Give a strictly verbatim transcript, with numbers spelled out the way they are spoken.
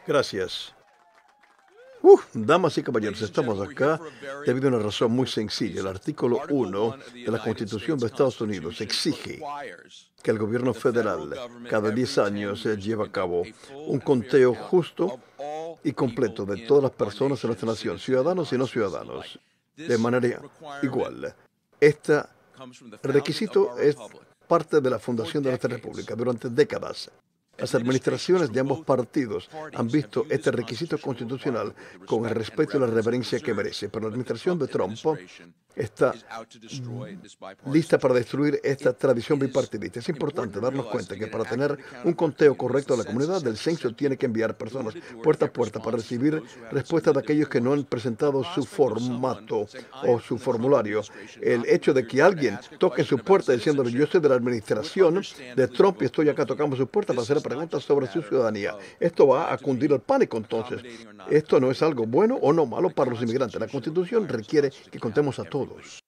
Gracias. Uh, damas y caballeros, estamos acá debido a una razón muy sencilla. El artículo uno de la Constitución de Estados Unidos exige que el gobierno federal cada diez años eh, lleve a cabo un conteo justo y completo de todas las personas en nuestra nación, ciudadanos y no ciudadanos, de manera igual. Este requisito es parte de la fundación de nuestra república. Durante décadas, las administraciones de ambos partidos han visto este requisito constitucional con el respeto y la reverencia que merece, pero la administración de Trump está lista para destruir esta tradición bipartidista. Es importante darnos cuenta que para tener un conteo correcto de la comunidad, el censo tiene que enviar personas puerta a puerta para recibir respuestas de aquellos que no han presentado su formato o su formulario. El hecho de que alguien toque en su puerta diciéndole yo soy de la administración de Trump y estoy acá tocando su puerta para hacer preguntas sobre su ciudadanía, esto va a cundir el pánico. Entonces, esto no es algo bueno o no malo para los inmigrantes. La Constitución requiere que contemos a todos.